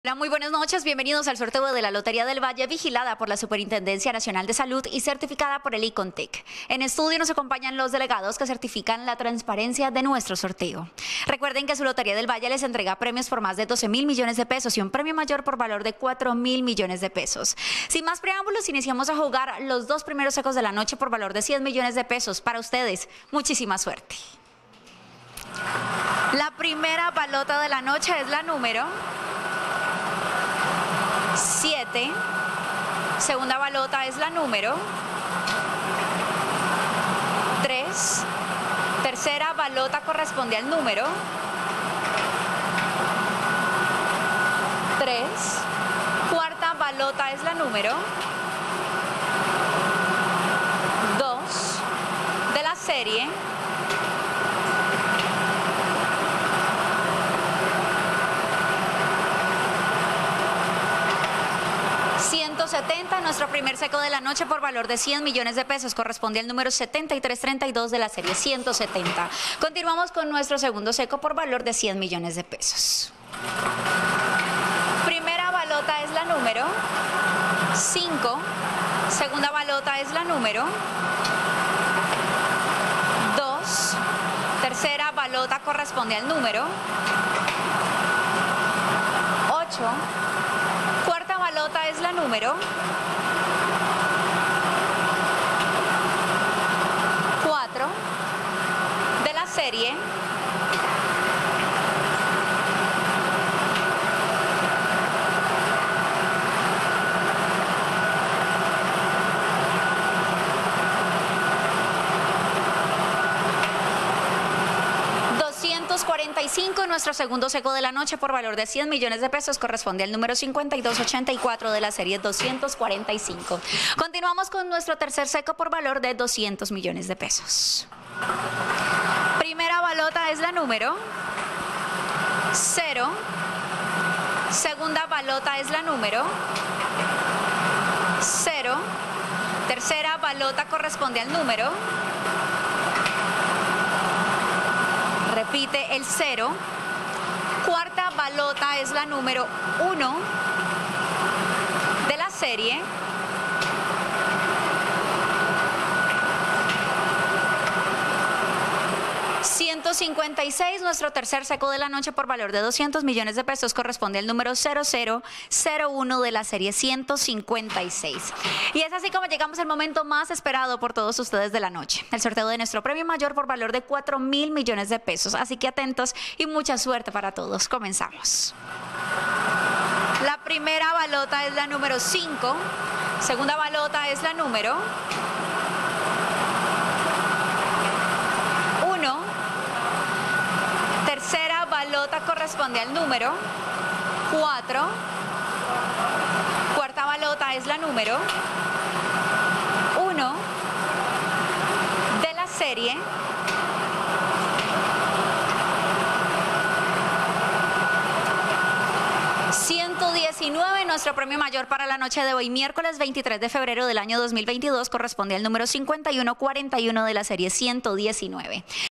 Hola, muy buenas noches, bienvenidos al sorteo de la Lotería del Valle, vigilada por la Superintendencia Nacional de Salud y certificada por el ICONTEC. En estudio nos acompañan los delegados que certifican la transparencia de nuestro sorteo. Recuerden que su Lotería del Valle les entrega premios por más de 12.000 millones de pesos y un premio mayor por valor de 4.000 millones de pesos. Sin más preámbulos, iniciamos a jugar los dos primeros secos de la noche por valor de 100 millones de pesos. Para ustedes, muchísima suerte. La primera balota de la noche es la número 7, segunda balota es la número 3, tercera balota corresponde al número 3, cuarta balota es la número 2 de la serie 170, nuestro primer seco de la noche por valor de 100 millones de pesos, corresponde al número 7332 de la serie 170. Continuamos con nuestro segundo seco por valor de 100 millones de pesos. Primera balota es la número 5, segunda balota es la número 2, tercera balota corresponde al número 8, cuarta balota es la número 4 de la serie 245, nuestro segundo seco de la noche por valor de 100 millones de pesos, corresponde al número 5284 de la serie 245. Continuamos con nuestro tercer seco por valor de 200 millones de pesos. Primera balota es la número 0, segunda balota es la número 0, tercera balota corresponde al número, repite el 0, cuarta balota es la número 1 de la serie 156, nuestro tercer seco de la noche por valor de 200 millones de pesos, corresponde al número 0001 de la serie 156. Y es así como llegamos al momento más esperado por todos ustedes de la noche, el sorteo de nuestro premio mayor por valor de 4.000 millones de pesos. Así que atentos y mucha suerte para todos. Comenzamos. La primera balota es la número 5, segunda balota es la número 1, tercera balota corresponde al número 4, cuarta balota es la número 1 de la serie 119, nuestro premio mayor para la noche de hoy, miércoles 23 de febrero del año 2022, corresponde al número 5141 de la serie 119.